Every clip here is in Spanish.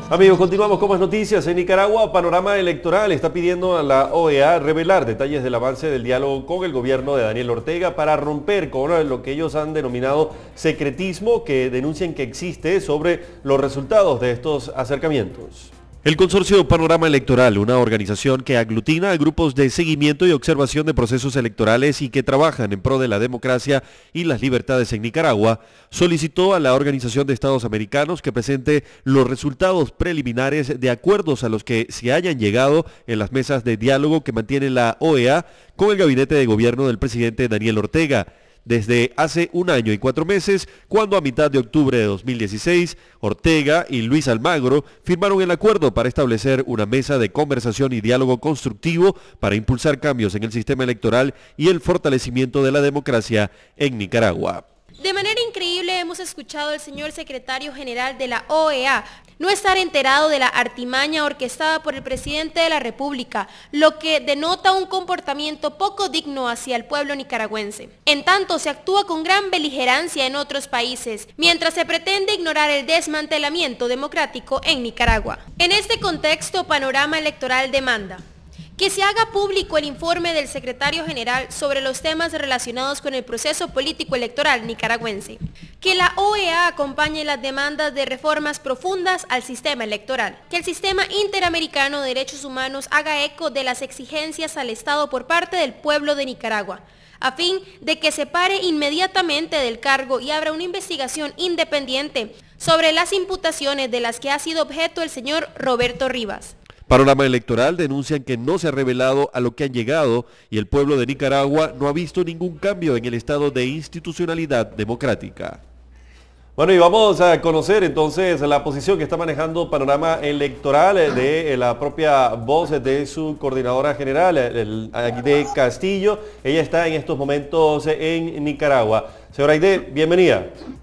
Amigos, continuamos con más noticias. En Nicaragua, Panorama Electoral está pidiendo a la OEA revelar detalles del avance del diálogo con el gobierno de Daniel Ortega para romper con lo que ellos han denominado secretismo que denuncian que existe sobre los resultados de estos acercamientos. El consorcio Panorama Electoral, una organización que aglutina a grupos de seguimiento y observación de procesos electorales y que trabajan en pro de la democracia y las libertades en Nicaragua, solicitó a la Organización de Estados Americanos que presente los resultados preliminares de acuerdos a los que se hayan llegado en las mesas de diálogo que mantiene la OEA con el gabinete de gobierno del presidente Daniel Ortega. Desde hace 1 año y 4 meses, cuando a mitad de octubre de 2016, Ortega y Luis Almagro firmaron el acuerdo para establecer una mesa de conversación y diálogo constructivo para impulsar cambios en el sistema electoral y el fortalecimiento de la democracia en Nicaragua. De manera increíble hemos escuchado al señor secretario general de la OEA no estar enterado de la artimaña orquestada por el presidente de la República, lo que denota un comportamiento poco digno hacia el pueblo nicaragüense. En tanto, se actúa con gran beligerancia en otros países, mientras se pretende ignorar el desmantelamiento democrático en Nicaragua. En este contexto, Panorama Electoral demanda que se haga público el informe del secretario general sobre los temas relacionados con el proceso político electoral nicaragüense, que la OEA acompañe las demandas de reformas profundas al sistema electoral, que el sistema interamericano de derechos humanos haga eco de las exigencias al Estado por parte del pueblo de Nicaragua, a fin de que se pare inmediatamente del cargo y abra una investigación independiente sobre las imputaciones de las que ha sido objeto el señor Roberto Rivas. Panorama Electoral denuncian que no se ha revelado a lo que han llegado y el pueblo de Nicaragua no ha visto ningún cambio en el estado de institucionalidad democrática. Bueno, y vamos a conocer entonces la posición que está manejando Panorama Electoral de la propia voz de su coordinadora general, Aide Castillo. Ella está en estos momentos en Nicaragua. Señora Aide, bienvenida.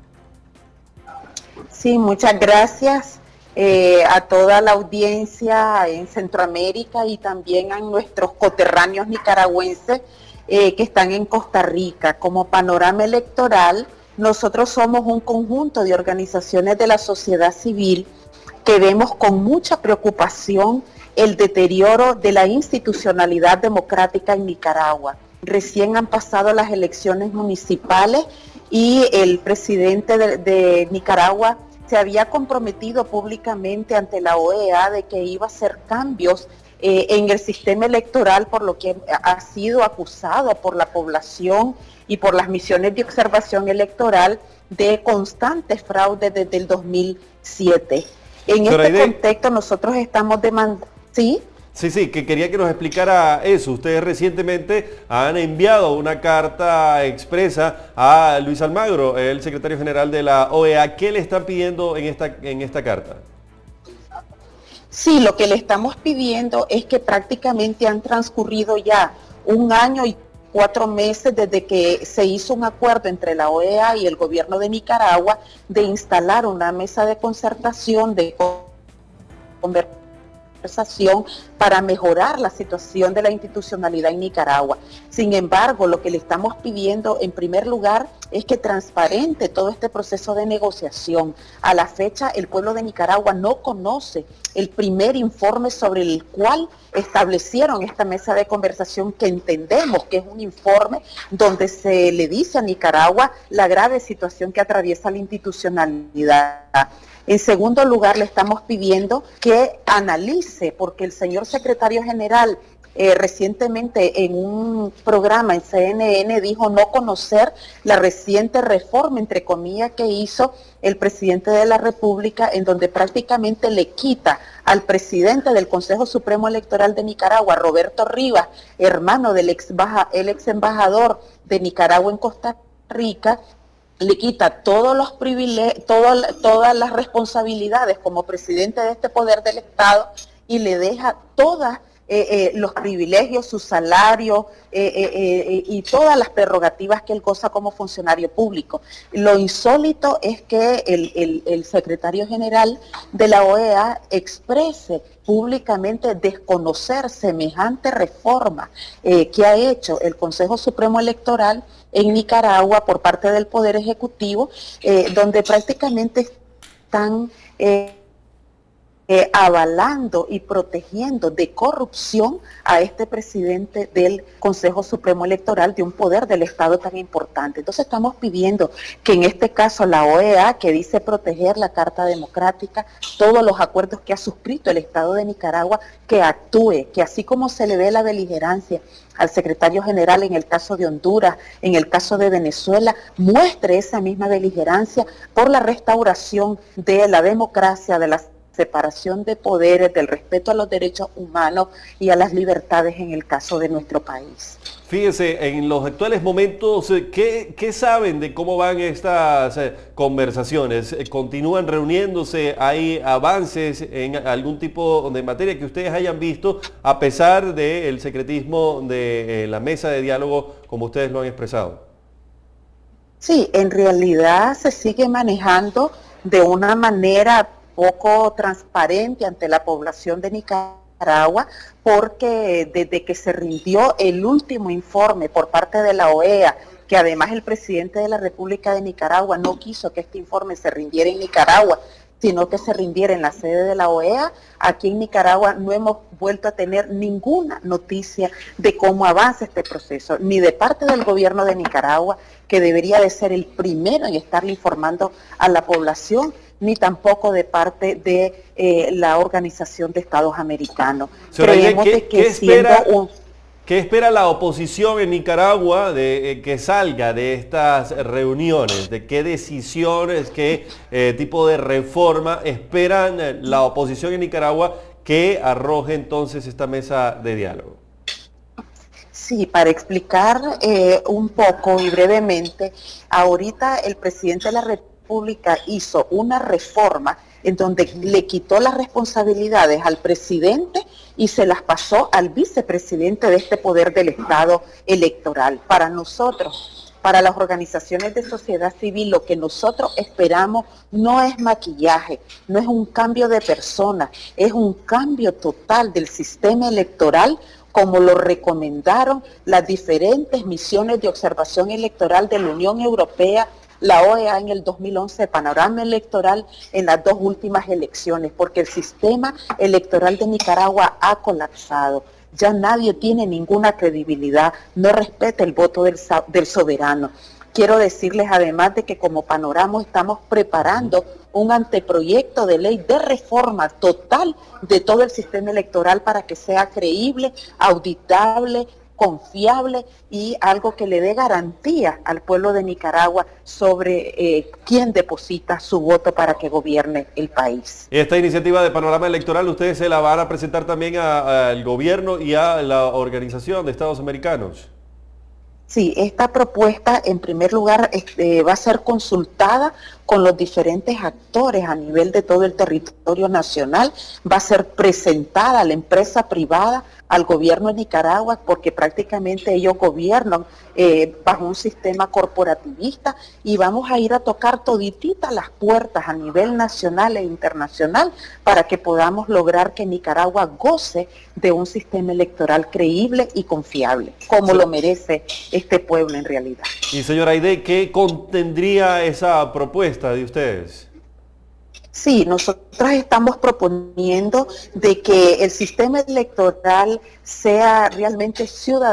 Sí, muchas gracias. A toda la audiencia en Centroamérica y también a nuestros coterráneos nicaragüenses que están en Costa Rica. Como Panorama Electoral, nosotros somos un conjunto de organizaciones de la sociedad civil que vemos con mucha preocupación el deterioro de la institucionalidad democrática en Nicaragua. Recién han pasado las elecciones municipales y el presidente de Nicaragua se había comprometido públicamente ante la OEA de que iba a hacer cambios en el sistema electoral, por lo que ha sido acusado por la población y por las misiones de observación electoral de constantes fraudes desde el 2007. En este contexto nosotros estamos demandando... ¿Sí? Sí, que quería que nos explicara eso. Ustedes recientemente han enviado una carta expresa a Luis Almagro, el secretario general de la OEA. ¿Qué le están pidiendo en esta carta? Sí, lo que le estamos pidiendo es que prácticamente han transcurrido ya 1 año y 4 meses desde que se hizo un acuerdo entre la OEA y el gobierno de Nicaragua de instalar una mesa de concertación, de conversación para mejorar la situación de la institucionalidad en Nicaragua. Sin embargo, lo que le estamos pidiendo en primer lugar es que transparente todo este proceso de negociación. A la fecha, el pueblo de Nicaragua no conoce el primer informe sobre el cual establecieron esta mesa de conversación, que entendemos que es un informe donde se le dice a Nicaragua la grave situación que atraviesa la institucionalidad. En segundo lugar, le estamos pidiendo que analice, porque el señor secretario general recientemente en un programa en CNN dijo no conocer la reciente reforma, entre comillas, que hizo el presidente de la República, en donde prácticamente le quita al presidente del Consejo Supremo Electoral de Nicaragua, Roberto Rivas, hermano del ex embajador de Nicaragua en Costa Rica, le quita todos los privilegios, todas las responsabilidades como presidente de este poder del Estado y le deja todas los privilegios, su salario y todas las prerrogativas que él goza como funcionario público. Lo insólito es que el secretario general de la OEA exprese públicamente desconocer semejante reforma que ha hecho el Consejo Supremo Electoral en Nicaragua por parte del Poder Ejecutivo, donde prácticamente están avalando y protegiendo de corrupción a este presidente del Consejo Supremo Electoral, de un poder del Estado tan importante. Entonces estamos pidiendo que en este caso la OEA, que dice proteger la Carta Democrática, todos los acuerdos que ha suscrito el Estado de Nicaragua, que actúe, que así como se le ve la beligerancia al secretario general en el caso de Honduras, en el caso de Venezuela, muestre esa misma beligerancia por la restauración de la democracia, de la separación de poderes, del respeto a los derechos humanos y a las libertades en el caso de nuestro país. Fíjese, en los actuales momentos, ¿qué saben de cómo van estas conversaciones? ¿Continúan reuniéndose? ¿Hay avances en algún tipo de materia que ustedes hayan visto, a pesar del secretismo de la mesa de diálogo, como ustedes lo han expresado? Sí, en realidad se sigue manejando de una manera poco transparente ante la población de Nicaragua, porque desde que se rindió el último informe por parte de la OEA, que además el presidente de la República de Nicaragua no quiso que este informe se rindiera en Nicaragua, sino que se rindiera en la sede de la OEA, aquí en Nicaragua no hemos vuelto a tener ninguna noticia de cómo avanza este proceso, ni de parte del gobierno de Nicaragua, que debería de ser el primero en estarle informando a la población, ni tampoco de parte de la Organización de Estados Americanos. Creemos ¿qué espera la oposición en Nicaragua de que salga de estas reuniones? ¿De qué decisiones, qué tipo de reforma esperan la oposición en Nicaragua que arroje entonces esta mesa de diálogo? Sí, para explicar un poco y brevemente, ahorita el presidente de la República hizo una reforma en donde le quitó las responsabilidades al presidente y se las pasó al vicepresidente de este poder del Estado electoral. Para nosotros, para las organizaciones de sociedad civil, lo que nosotros esperamos no es maquillaje, no es un cambio de persona, es un cambio total del sistema electoral, como lo recomendaron las diferentes misiones de observación electoral de la Unión Europea, la OEA en el 2011, panorama electoral en las dos últimas elecciones, porque el sistema electoral de Nicaragua ha colapsado. Ya nadie tiene ninguna credibilidad, no respeta el voto del soberano. Quiero decirles además de que como panorama estamos preparando un anteproyecto de ley de reforma total de todo el sistema electoral para que sea creíble, auditable, confiable y algo que le dé garantía al pueblo de Nicaragua sobre quién deposita su voto para que gobierne el país. Esta iniciativa de panorama electoral, ¿ustedes se la van a presentar también al gobierno y a la Organización de Estados Americanos? Sí, esta propuesta en primer lugar va a ser consultada con los diferentes actores a nivel de todo el territorio nacional, va a ser presentada a la empresa privada, al gobierno de Nicaragua, porque prácticamente ellos gobiernan bajo un sistema corporativista, y vamos a ir a tocar todititas las puertas a nivel nacional e internacional para que podamos lograr que Nicaragua goce de un sistema electoral creíble y confiable, como lo merece este pueblo en realidad. Y señora Aide, ¿qué contendría esa propuesta de ustedes? Sí, nosotros estamos proponiendo de que el sistema electoral sea realmente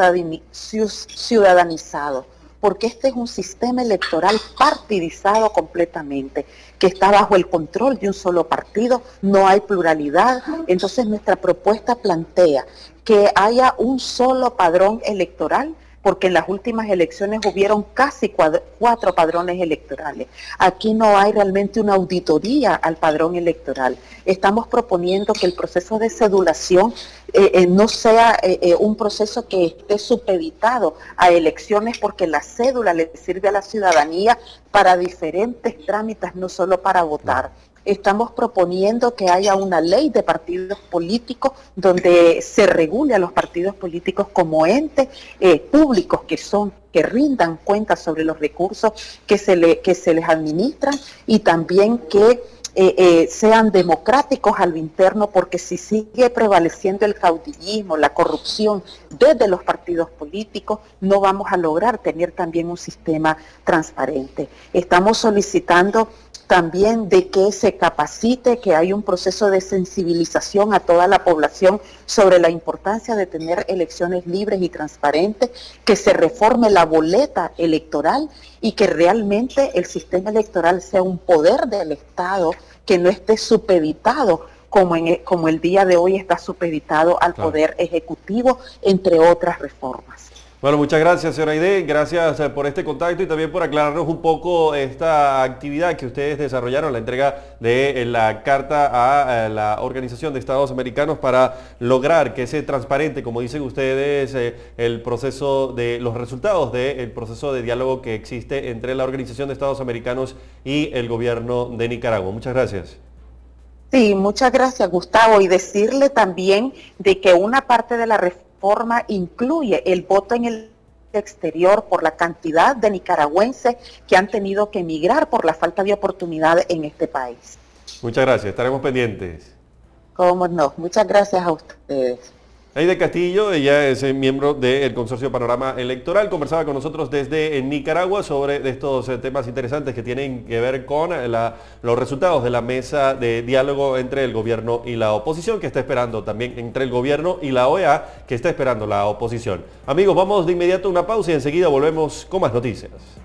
ciudadanizado, porque este es un sistema electoral partidizado completamente, que está bajo el control de un solo partido, no hay pluralidad. Entonces nuestra propuesta plantea que haya un solo padrón electoral, porque en las últimas elecciones hubieron casi 4 padrones electorales. Aquí no hay realmente una auditoría al padrón electoral. Estamos proponiendo que el proceso de cedulación no sea un proceso que esté supeditado a elecciones, porque la cédula le sirve a la ciudadanía para diferentes trámites, no solo para votar. Estamos proponiendo que haya una ley de partidos políticos donde se regule a los partidos políticos como entes públicos que rindan cuentas sobre los recursos que se les administran, y también que sean democráticos a lo interno, porque si sigue prevaleciendo el caudillismo, la corrupción desde los partidos políticos, no vamos a lograr tener también un sistema transparente. Estamos solicitando también de que se capacite, que hay un proceso de sensibilización a toda la población sobre la importancia de tener elecciones libres y transparentes, que se reforme la boleta electoral y que realmente el sistema electoral sea un poder del Estado que no esté supeditado como el día de hoy está supeditado al Poder Ejecutivo, entre otras reformas. Bueno, muchas gracias, señora Aide, gracias por este contacto y también por aclararnos un poco esta actividad que ustedes desarrollaron, la entrega de la carta a la Organización de Estados Americanos para lograr que sea transparente, como dicen ustedes, el proceso de los resultados del proceso de diálogo que existe entre la Organización de Estados Americanos y el gobierno de Nicaragua. Muchas gracias. Sí, muchas gracias, Gustavo, y decirle también de que una parte de la reforma incluye el voto en el exterior por la cantidad de nicaragüenses que han tenido que emigrar por la falta de oportunidades en este país. Muchas gracias, estaremos pendientes. Cómo no, muchas gracias a ustedes. Aide Castillo, ella es miembro del Consorcio Panorama Electoral, conversaba con nosotros desde Nicaragua sobre estos temas interesantes que tienen que ver con los resultados de la mesa de diálogo entre el gobierno y la oposición, que está esperando también entre el gobierno y la OEA, que está esperando la oposición. Amigos, vamos de inmediato a una pausa y enseguida volvemos con más noticias.